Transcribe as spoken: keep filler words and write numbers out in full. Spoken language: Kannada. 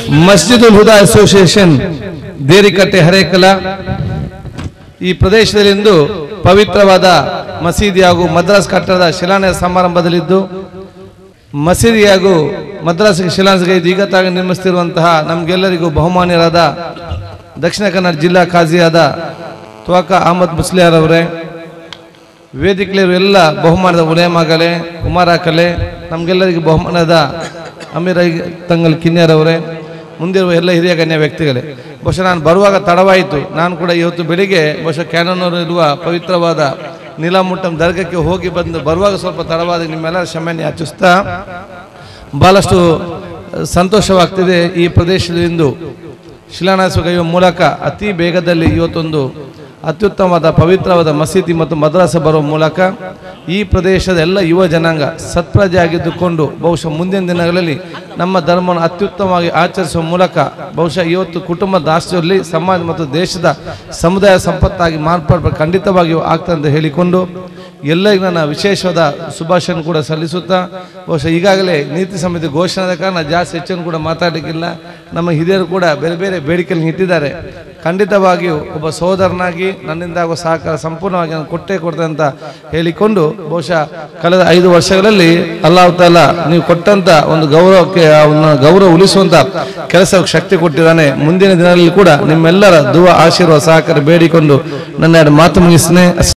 ಮಸ್ಜಿದುಲ್ ಹುದಾ ಅಸೋಸಿಯೇಷನ್ ದೇರಿಕಟ್ಟೆ ಹರೇಕಲ ಈ ಪ್ರದೇಶದಲ್ಲಿಂದು ಪವಿತ್ರವಾದ ಮಸೀದಿ ಹಾಗೂ ಮದ್ರಾಸ್ ಕಟ್ಟಡದ ಶಿಲಾನ್ಯಾಸ ಸಮಾರಂಭದಲ್ಲಿದ್ದು ಮಸೀದಿ ಹಾಗೂ ಮದ್ರಾಸ್ಗೆ ಶಿಲಾನ್ಯಾಸಗೈದು ಈಗ ತಾಗ ನಿರ್ಮಿಸುತ್ತಿರುವಂತಹ ನಮಗೆಲ್ಲರಿಗೂ ಬಹುಮಾನ್ಯರಾದ ದಕ್ಷಿಣ ಕನ್ನಡ ಜಿಲ್ಲಾ ಖಾಜಿಯಾದ ತ್ವಾಕ ಅಹಮದ್ ಮುಸ್ಲಿಯಾರ್ ಅವರೇ, ವೇದಿಕೆಯರು ಎಲ್ಲ ಬಹುಮಾನದ ಉಲೇಮಾಗಲೇ ಕುಮಾರಕಲೆ, ನಮಗೆಲ್ಲರಿಗೂ ಬಹುಮಾನದ ಅಮೀರ್ ತಂಗಲ್ ಕಿನ್ಯರ್ ಅವರೇ, ಮುಂದಿರುವ ಎಲ್ಲ ಹಿರಿಯ ಗಣ್ಯ ವ್ಯಕ್ತಿಗಳೇ, ಬಹುಶಃ ನಾನು ಬರುವಾಗ ತಡವಾಯಿತು. ನಾನು ಕೂಡ ಇವತ್ತು ಬೆಳಿಗ್ಗೆ ಬಹುಶಃ ಕ್ಯಾನೂನವರು ಇರುವ ಪವಿತ್ರವಾದ ನೀಲಾಮುಟ್ಟಂ ದರ್ಗಕ್ಕೆ ಹೋಗಿ ಬಂದು ಬರುವಾಗ ಸ್ವಲ್ಪ ತಡವಾದ ನಿಮ್ಮೆಲ್ಲರ ಕ್ಷಮೆಯನ್ನು ಯಾಚಿಸ್ತಾ ಬಹಳಷ್ಟು ಸಂತೋಷವಾಗ್ತಿದೆ. ಈ ಪ್ರದೇಶದಿಂದು ಶಿಲಾನ್ಯಾಸಗೈಯುವ ಮೂಲಕ ಅತಿ ಬೇಗದಲ್ಲಿ ಇವತ್ತೊಂದು ಅತ್ಯುತ್ತಮವಾದ ಪವಿತ್ರವಾದ ಮಸೀದಿ ಮತ್ತು ಮದ್ರಾಸ ಬರುವ ಮೂಲಕ ಈ ಪ್ರದೇಶದ ಎಲ್ಲ ಯುವ ಜನಾಂಗ ಸತ್ಪ್ರಜೆಯಾಗಿದ್ದುಕೊಂಡು ಬಹುಶಃ ಮುಂದಿನ ದಿನಗಳಲ್ಲಿ ನಮ್ಮ ಧರ್ಮವನ್ನು ಅತ್ಯುತ್ತಮವಾಗಿ ಆಚರಿಸುವ ಮೂಲಕ ಬಹುಶಃ ಇವತ್ತು ಕುಟುಂಬದ ಆಸ್ತಿಯಲ್ಲಿ ಸಮಾಜ ಮತ್ತು ದೇಶದ ಸಮುದಾಯ ಸಂಪತ್ತಾಗಿ ಮಾರ್ಪಾಡು ಖಂಡಿತವಾಗಿಯೂ ಆಗ್ತದೆ ಅಂತ ಹೇಳಿಕೊಂಡು ಎಲ್ಲರಿಗೂ ನನ್ನ ವಿಶೇಷವಾದ ಶುಭಾಶಯ ಕೂಡ ಸಲ್ಲಿಸುತ್ತಾ ಬಹುಶಃ ಈಗಾಗಲೇ ನೀತಿ ಸಮಿತಿ ಘೋಷಣೆದ ಕಾರಣ ಜಾಸ್ತಿ ಹೆಚ್ಚನ್ನು ಕೂಡ ಮಾತಾಡಲಿಕ್ಕಿಲ್ಲ. ನಮ್ಮ ಹಿರಿಯರು ಕೂಡ ಬೇರೆ ಬೇರೆ ಬೇಡಿಕೆಯನ್ನು ಇಟ್ಟಿದ್ದಾರೆ. ಖಂಡಿತವಾಗಿಯೂ ಒಬ್ಬ ಸಹೋದರನಾಗಿ ನನ್ನಿಂದ ಆಗುವ ಸಹಕಾರ ಸಂಪೂರ್ಣವಾಗಿ ನಾನು ಕೊಟ್ಟೇ ಕೊಡ್ತೇನೆ ಅಂತ ಹೇಳಿಕೊಂಡು ಬಹುಶಃ ಕಳೆದ ಐದು ವರ್ಷಗಳಲ್ಲಿ ಅಲ್ಲಾಹ್ ತಾಲಾ ನೀವು ಕೊಟ್ಟಂತ ಒಂದು ಗೌರವಕ್ಕೆ ಅವನ್ನ ಗೌರವ ಉಳಿಸುವಂತ ಕೆಲಸಕ್ಕೆ ಶಕ್ತಿ ಕೊಟ್ಟಿದ್ದಾನೆ. ಮುಂದಿನ ದಿನಗಳಲ್ಲಿ ಕೂಡ ನಿಮ್ಮೆಲ್ಲರ ದುವಾ ಆಶೀರ್ವಾದ ಸಹಕಾರ ಬೇಡಿಕೊಂಡು ನನ್ನ ಮಾತು ಮುಗಿಸ್ತೇನೆ.